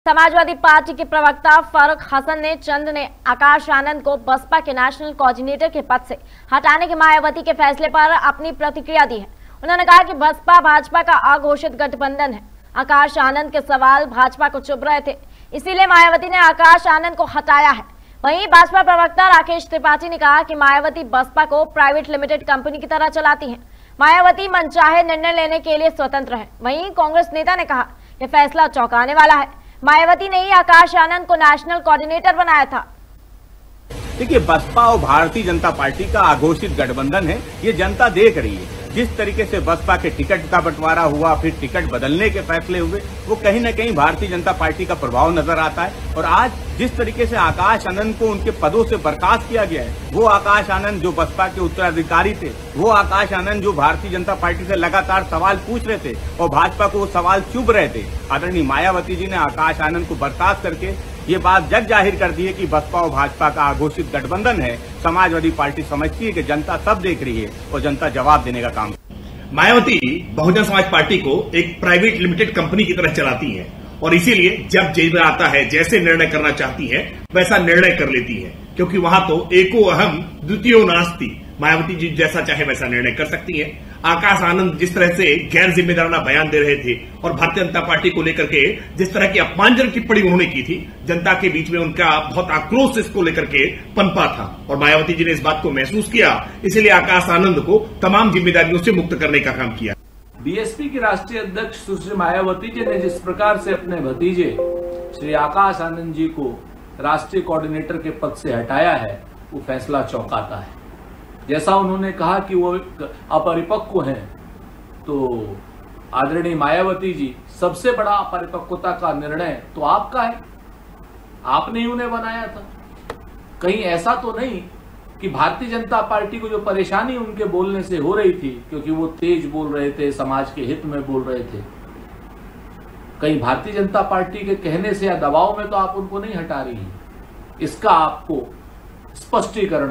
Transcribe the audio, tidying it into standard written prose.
Samajwadi party के प्रवक्ता फारूक हसन ने चंद ने आकाश आनंद को बसपा के नेशनल कोऑर्डिनेटर के पद से हटाने के मायावती के फैसले पर अपनी प्रतिक्रिया दी है। उन्होंने कहा कि बसपा भाजपा का अघोषित गठबंधन है। आकाश आनंद के सवाल भाजपा को चुभ रहे थे, इसीलिए मायावती ने आकाश आनंद को हटाया है। वहीं भाजपा प्रवक्ता राकेश त्रिपाठी ने कहा कि मायावती बसपा को प्राइवेट लिमिटेड कंपनी की तरह चलाती है। मायावती मनचाहे निर्णय लेने के लिए स्वतंत्र है। वहीं कांग्रेस नेता ने कहा यह फैसला चौंकाने वाला है। मायावती ने ही आकाश आनंद को नेशनल कोऑर्डिनेटर बनाया था। देखिए, बसपा और भारतीय जनता पार्टी का अघोषित गठबंधन है, ये जनता देख रही है। जिस तरीके से बसपा के टिकट का बंटवारा हुआ, फिर टिकट बदलने के फैसले हुए, वो कहीं न कहीं भारतीय जनता पार्टी का प्रभाव नजर आता है। और आज जिस तरीके से आकाश आनंद को उनके पदों से बर्खास्त किया गया है, वो आकाश आनंद जो बसपा के उत्तराधिकारी थे, वो आकाश आनंद जो भारतीय जनता पार्टी से लगातार सवाल पूछ रहे थे और भाजपा को वो सवाल चुभ रहे थे, आदरणीय मायावती जी ने आकाश आनंद को बर्खास्त करके ये बात जग जाहिर कर दी है कि बसपा और भाजपा का अघोषित गठबंधन है। समाजवादी पार्टी समझती है कि जनता सब देख रही है और जनता जवाब देने का काम। मायावती बहुजन समाज पार्टी को एक प्राइवेट लिमिटेड कंपनी की तरह चलाती है और इसीलिए जब जेल में आता है, जैसे निर्णय करना चाहती है वैसा निर्णय कर लेती है, क्योंकि वहां तो एको अहम द्वितीयो नास्ति। मायावती जी जैसा चाहे वैसा निर्णय कर सकती है। आकाश आनंद जिस तरह से गैर जिम्मेदाराना बयान दे रहे थे और भारतीय जनता पार्टी को लेकर के जिस तरह की अपमानजनक टिप्पणी उन्होंने की थी, जनता के बीच में उनका बहुत आक्रोश इसको लेकर के पनपा था और मायावती जी ने इस बात को महसूस किया, इसीलिए आकाश आनंद को तमाम जिम्मेदारियों से मुक्त करने का काम किया। बीएसपी की राष्ट्रीय अध्यक्ष सुश्री मायावती जी ने जिस प्रकार से अपने भतीजे श्री आकाश आनंद जी को राष्ट्रीय कोऑर्डिनेटर के पद से हटाया है, वो फैसला चौंकाता है। जैसा उन्होंने कहा कि वो अपरिपक्व हैं, तो आदरणीय मायावती जी, सबसे बड़ा अपरिपक्वता का निर्णय तो आपका है, आपने ही उन्हें बनाया था। कहीं ऐसा तो नहीं कि भारतीय जनता पार्टी को जो परेशानी उनके बोलने से हो रही थी, क्योंकि वो तेज बोल रहे थे, समाज के हित में बोल रहे थे, कहीं भारतीय जनता पार्टी के कहने से या दबाव में तो आप उनको नहीं हटा रही हैं। इसका आपको स्पष्टीकरण